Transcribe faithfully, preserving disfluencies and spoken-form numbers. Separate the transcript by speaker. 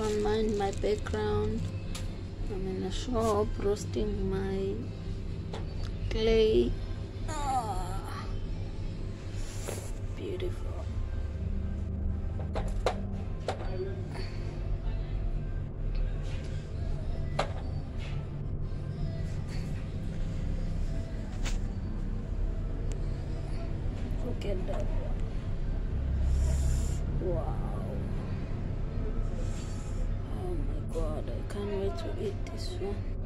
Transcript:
Speaker 1: don't mind my background. I'm in a shop roasting my clay. Ah, beautiful. Look at that one. Wow. Oh my god, I can't wait to eat this one.